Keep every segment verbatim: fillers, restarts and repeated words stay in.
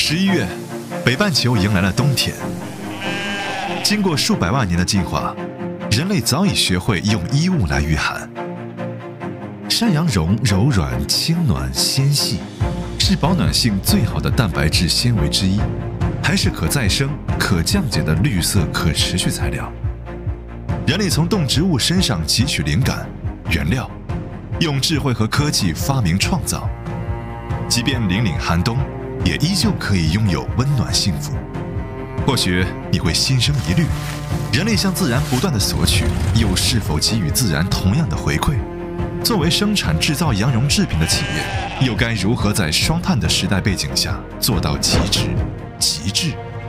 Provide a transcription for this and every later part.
十一月，北半球迎来了冬天。经过数百万年的进化，人类早已学会用衣物来御寒。山羊绒柔软、轻暖、纤细，是保暖性最好的蛋白质纤维之一，还是可再生、可降解的绿色可持续材料。人类从动植物身上汲取灵感、原料，用智慧和科技发明创造，即便凛凛寒冬，也依旧可以拥有温暖幸福。或许你会心生疑虑：人类向自然不断的索取，又是否给予自然同样的回馈？作为生产制造羊绒制品的企业，又该如何在双碳的时代背景下做到极致、极致？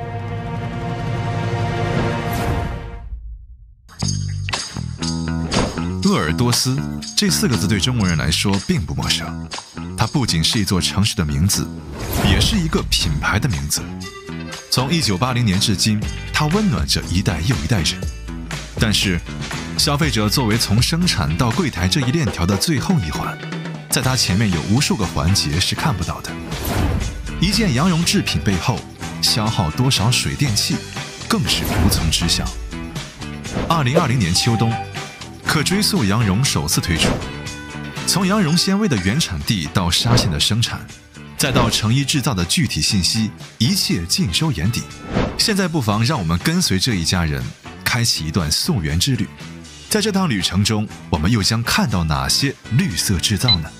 鄂尔多斯这四个字对中国人来说并不陌生，它不仅是一座城市的名字，也是一个品牌的名字。从一九八零年至今，它温暖着一代又一代人。但是，消费者作为从生产到柜台这一链条的最后一环，在它前面有无数个环节是看不到的。一件羊绒制品背后消耗多少水电气，更是无从知晓。二零二零年秋冬，可追溯羊绒首次推出，从羊绒纤维的原产地到纱线的生产，再到成衣制造的具体信息，一切尽收眼底。现在不妨让我们跟随这一家人，开启一段溯源之旅。在这趟旅程中，我们又将看到哪些绿色制造呢？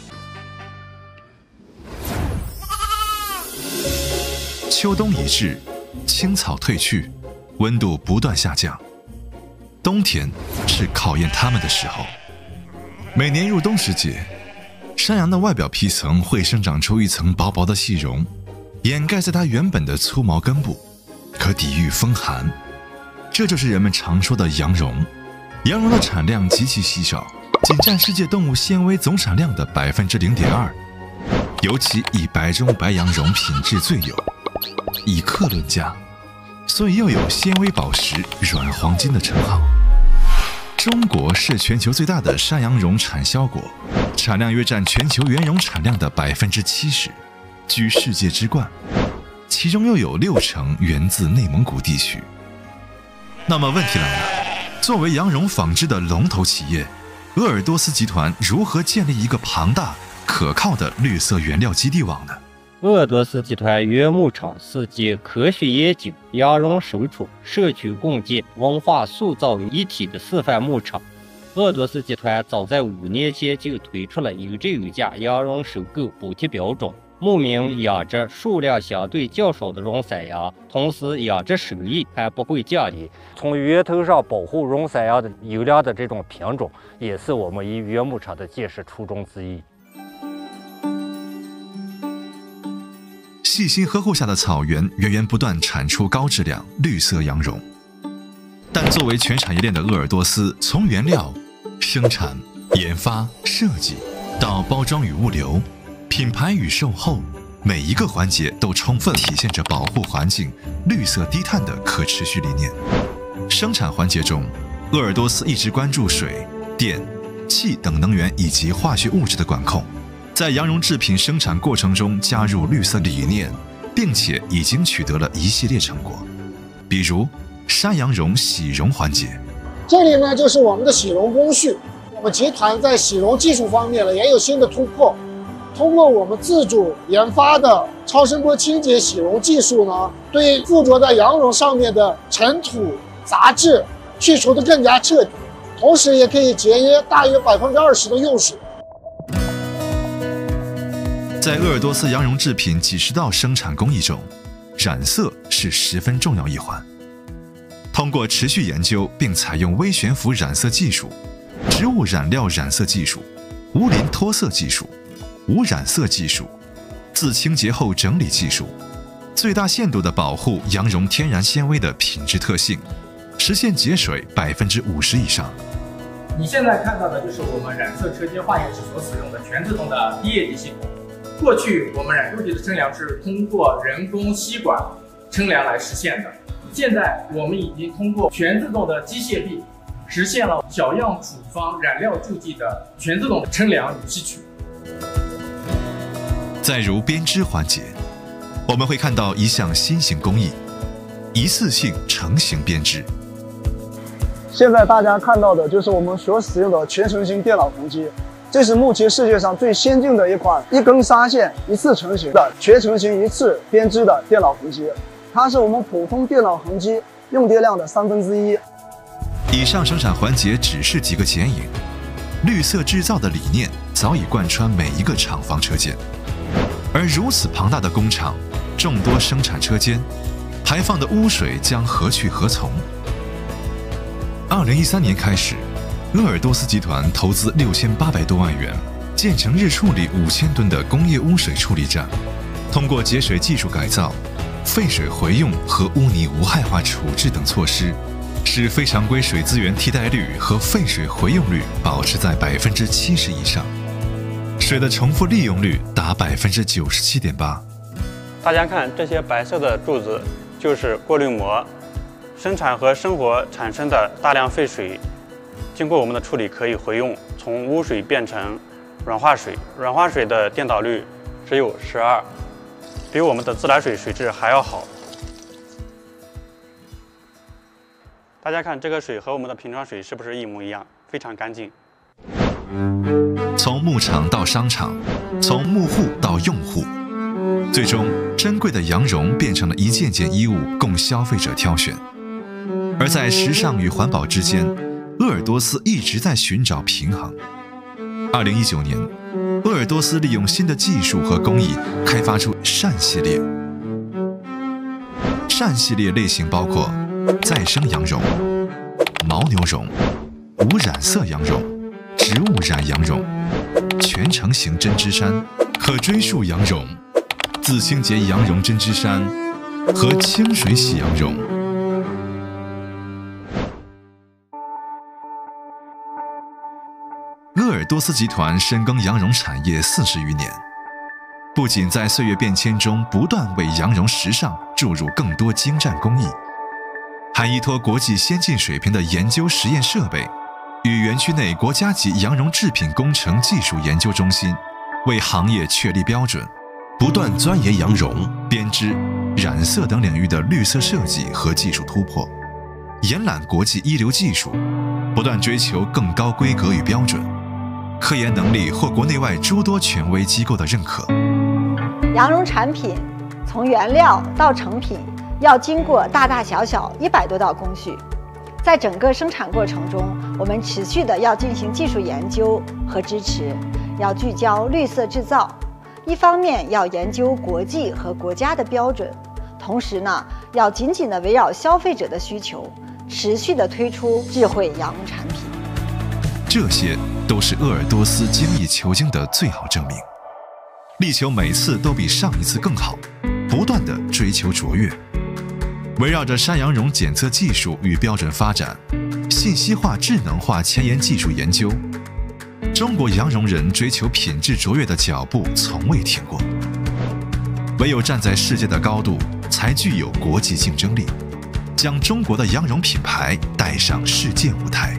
秋冬已至，青草褪去，温度不断下降。冬天是考验它们的时候。每年入冬时节，山羊的外表皮层会生长出一层薄薄的细绒，掩盖在它原本的粗毛根部，可抵御风寒。这就是人们常说的羊绒。羊绒的产量极其稀少，仅占世界动物纤维总产量的 百分之零点二， 尤其以白中白羊绒品质最优，以克论价，所以又有纤维宝石、软黄金的称号。中国是全球最大的山羊绒产销国，产量约占全球原绒产量的 百分之七十， 居世界之冠，其中又有六成源自内蒙古地区。那么问题来了，作为羊绒纺织的龙头企业，鄂尔多斯集团如何建立一个庞大、可靠的绿色原料基地网呢？ 鄂尔多斯集团原牧场是集科学研究、羊绒手触、社区共建、文化塑造于一体的示范牧场。鄂尔多斯集团早在五年前就推出了有证有价羊绒收购补贴标准，牧民养殖数量相对较少的绒山羊，同时养殖收益还不会降低。从源头上保护绒山羊的优良的这种品种，也是我们以原牧场的建设初衷之一。 细心呵护下的草原源源不断产出高质量绿色羊绒，但作为全产业链的鄂尔多斯，从原料、生产、研发、设计到包装与物流、品牌与售后，每一个环节都充分体现着保护环境、绿色低碳的可持续理念。生产环节中，鄂尔多斯一直关注水、电、气等能源以及化学物质的管控，在羊绒制品生产过程中加入绿色理念，并且已经取得了一系列成果，比如山羊绒洗绒环节。 这里呢就是我们的洗绒工序，我们集团在洗绒技术方面呢也有新的突破。通过我们自主研发的超声波清洁洗绒技术呢，对附着在羊绒上面的尘土、杂质去除的更加彻底，同时也可以节约大约 百分之二十 的用水。 在鄂尔多斯羊绒制品几十道生产工艺中，染色是十分重要一环。通过持续研究并采用微悬浮染色技术、植物染料染色技术、无磷脱色技术、无染色技术、自清洁后整理技术，最大限度地保护羊绒天然纤维的品质特性，实现节水 百分之五十 以上。 你现在看到的就是我们染色车间化验室所使用的全自动的滴液机系统。过去我们染色体的称量是通过人工吸管称量来实现的，现在我们已经通过全自动的机械臂，实现了小样处方染料注记的全自动称量与吸取。 再如编织环节， 我们会看到一项新型工艺——一次性成型编织。 现在大家看到的就是我们所使用的全成型电脑痕机，这是目前世界上最先进的一款一根纱线一次成型的全成型一次编织的电脑痕机，它是我们普通电脑痕机用电量的三分之一。 以上生产环节只是几个剪影，绿色制造的理念早已贯穿每一个厂房车间。而如此庞大的工厂，众多生产车间，排放的污水将何去何从？二零一三年开始，鄂尔多斯集团投资六千八百多万元，建成日处理五千吨的工业污水处理站，通过节水技术改造、废水回用和污泥无害化处置等措施，使非常规水资源替代率和废水回用率保持在百分之七十以上，水的重复利用率达百分之九十七点八。 大家看这些白色的柱子，就是过滤膜，生产和生活产生的大量废水，经过我们的处理可以回用，从污水变成软化水。软化水的电导率只有十二，比我们的自来水水质还要好。大家看这个水和我们的瓶装水是不是一模一样？非常干净。 从牧场到商场，从牧户到用户，最终珍贵的羊绒变成了一件件衣物供消费者挑选。而在时尚与环保之间，鄂尔多斯一直在寻找平衡。二零一九年，鄂尔多斯利用新的技术和工艺，开发出扇系列。扇系列类型包括再生羊绒、牦牛绒、无染色羊绒、植物染羊绒、全成型针织衫、可追溯羊绒、自清洁羊绒针织衫和清水洗羊绒。鄂尔多斯集团深耕羊绒产业四十余年，不仅在岁月变迁中不断为羊绒时尚注入更多精湛工艺，还依托国际先进水平的研究实验设备，与园区内国家级羊绒制品工程技术研究中心为行业确立标准，不断钻研羊绒、编织、染色等领域的绿色设计和技术突破，延揽国际一流技术，不断追求更高规格与标准，科研能力获国内外诸多权威机构的认可。 羊绒产品从原料到成品要经过大大小小一百多道工序，在整个生产过程中，我们持续的要进行技术研究和支持，要聚焦绿色制造。一方面要研究国际和国家的标准，同时呢，要紧紧的围绕消费者的需求，持续的推出智慧羊绒产品。 这些都是鄂尔多斯精益求精的最好证明，力求每次都比上一次更好，不断地追求卓越。围绕着山羊绒检测技术与标准发展，信息化、智能化前沿技术研究，中国羊绒人追求品质卓越的脚步从未停过。唯有站在世界的高度，才具有国际竞争力，将中国的羊绒品牌带上世界舞台。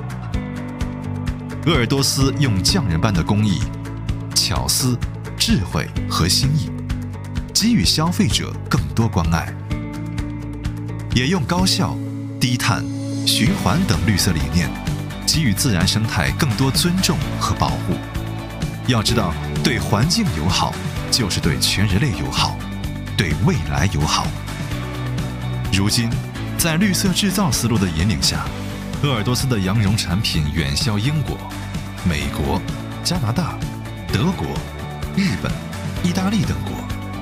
鄂尔多斯用匠人般的工艺、巧思、智慧和心意，给予消费者更多关爱，也用高效、低碳、循环等绿色理念，给予自然生态更多尊重和保护。要知道，对环境友好，就是对全人类友好，对未来友好。如今，在绿色制造思路的引领下，鄂尔多斯的羊绒产品远销英国、美国、加拿大、德国、日本、意大利等国。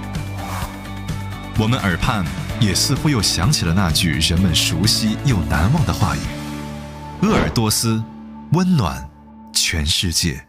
我们耳畔也似乎又想起了那句人们熟悉又难忘的话语：鄂尔多斯，温暖全世界。